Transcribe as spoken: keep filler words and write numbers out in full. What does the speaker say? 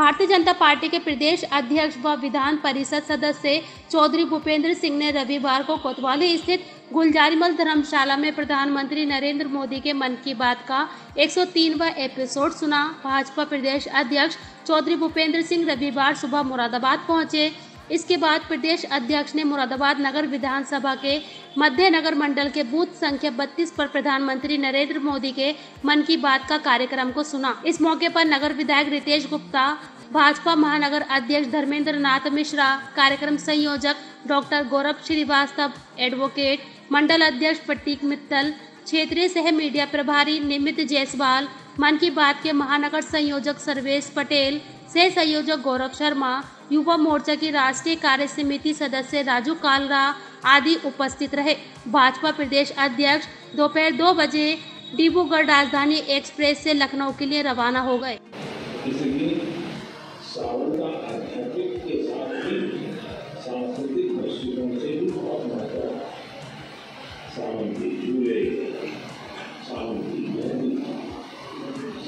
Bharatiya Janata party के प्रदेश अध्यक्ष व विधान परिषद सदस्य चौधरी भूपेंद्र सिंह ने रविवार को कोतवाली स्थित गुलजारीमल धर्मशाला में प्रधानमंत्री नरेंद्र मोदी के मन की बात का एक सौ तीनवां एपिसोड सुना। भाजपा प्रदेश अध्यक्ष चौधरी भूपेंद्र सिंह रविवार सुबह मुरादाबाद पहुंचे। इसके बाद प्रदेश अध्यक्ष ने मुरादाबाद नगर विधानसभा के मध्य नगर मंडल के बूथ संख्या बत्तीस पर प्रधानमंत्री नरेंद्र मोदी के मन की बात का कार्यक्रम को सुना। इस मौके पर नगर विधायक रितेश गुप्ता, भाजपा महानगर अध्यक्ष धर्मेंद्र नाथ मिश्रा, कार्यक्रम संयोजक डॉक्टर गौरव श्रीवास्तव, एडवोकेट मंडल अध्यक्ष प्रतीक मित्तल, क्षेत्रीय सह मीडिया प्रभारी निमित जायसवाल, मन की बात के महानगर संयोजक सर्वेश पटेल, सह संयोजक गौरव शर्मा, युवा मोर्चा की राष्ट्रीय कार्य समिति सदस्य राजू कालरा आदि उपस्थित रहे। भाजपा प्रदेश अध्यक्ष दोपहर दो बजे डिब्रूगढ़ राजधानी एक्सप्रेस से लखनऊ के लिए रवाना हो गए। इसलिए सावन का आध्यात्मिक के साथ ही सांस्कृतिक दृष्टिकोण से भी बहुत महत्व है। सावन की झूले, सावन की मेहंदी,